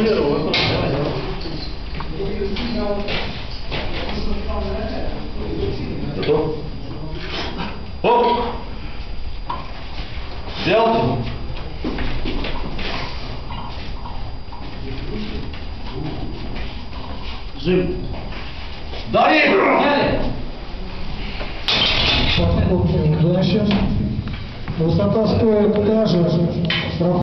Готов? Оп! Взял? Жим. Далее! Высота стоит та же.